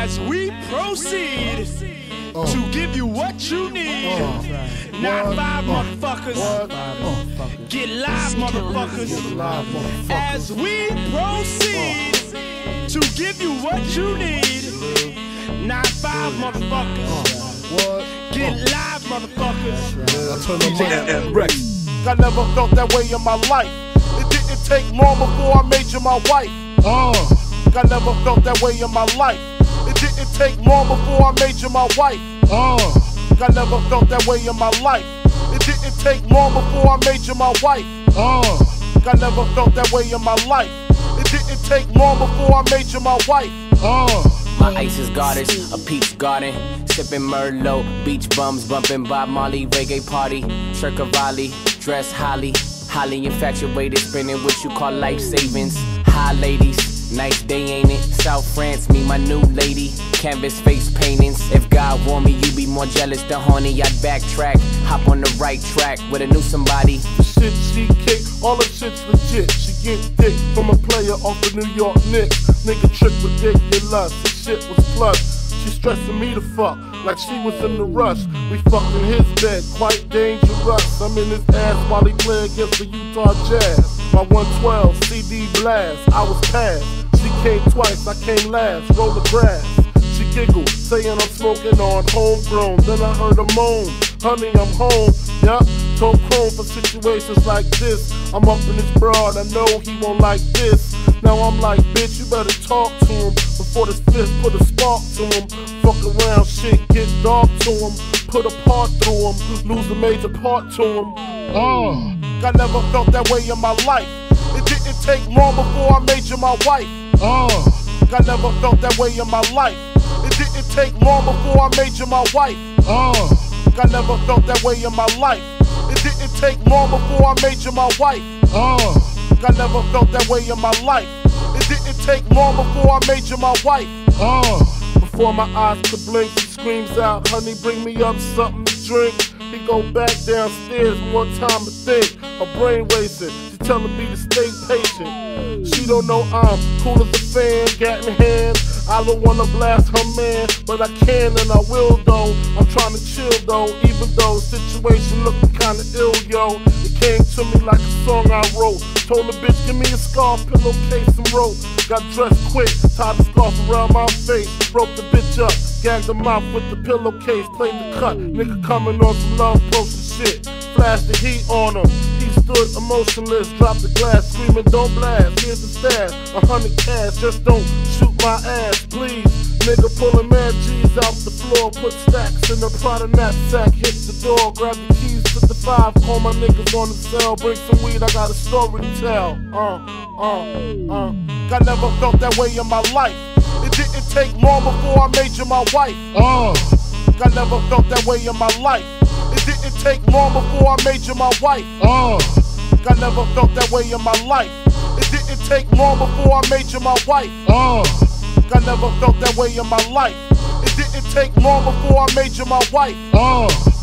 As we proceed to give you what you need. Not five motherfuckers. Get live, motherfuckers. As we proceed to give you what you need. Not five motherfuckers. Get live, motherfuckers. I never felt that way in my life. It didn't take long before I made you my wife. I never felt that way in my life. It didn't take long before I made you my wife. I never felt that way in my life. It didn't take long before I made you my wife. I never felt that way in my life. It didn't take long before I made you my wife. My Isis goddess, a peach garden, sipping Merlot, beach bums, bumping Bob Marley, reggae party, Cavalli, dress Holly, highly infatuated, spending what you call life savings. Hi ladies, nice day ain't it? South France, me my new lady, canvas face paintings. If God want me, you be more jealous than horny. I'd backtrack, hop on the right track with a new somebody. The shit she kick, all the shit's legit. She get dick from a player off the New York Knicks. Nigga trick ridiculous, this shit was plush. She stressing me to fuck, like she was in the rush. We fucked in his bed, quite dangerous. I'm in his ass while he play against the Utah Jazz. My 112 CD blast, I was passed. She came twice, I came last, roll the grass. She giggled, saying I'm smoking on homegrown. Then I heard her moan, honey, I'm home. Yup, told Chrome for situations like this. I'm up in his broad, I know he won't like this. Now I'm like, bitch, you better talk to him before this fifth put a spark to him. Fuck around, shit, get dark to him. Put a part through him, lose a major part to him. I never felt that way in my life. It didn't take long before I made you my wife. I never felt that way in my life. It didn't take long before I made you my wife. I never felt that way in my life. It didn't take long before I made you my wife. I never felt that way in my life. It didn't take long before I made you my wife. Before my eyes could blink, she screams out, honey, bring me up something to drink. He go back downstairs one time to think. Her brain racing, she telling me to stay patient. She don't know I'm cool as a fan, gat in hand. I don't wanna blast her man, but I can and I will though. I'm trying to chill though, even though the situation looking kinda ill, yo. It came to me like a song I wrote. Told the bitch, give me a scarf, pillowcase, and rope. Got dressed quick, tied the scarf around my face. Broke the bitch up, gagged her mouth with the pillowcase. Played the cut, nigga coming on some love potion shit. Flashed the heat on him, he stood emotionless. Dropped the glass, screaming, don't blast. Here's the stash, 100 cash, just don't shoot my ass, please. Nigga pulling mad G's out the floor, put stacks in the Prada knapsack, hit the door, grab the keys to the 5, call my niggas on the cell, bring some weed, I got a story to tell. I never felt that way in my life. It didn't take long before I made you my wife. I never felt that way in my life. It didn't take long before I made you my wife. I never felt that way in my life. It didn't take long before I made you my wife. I never felt that way in my life. It didn't take long before I made you my wife.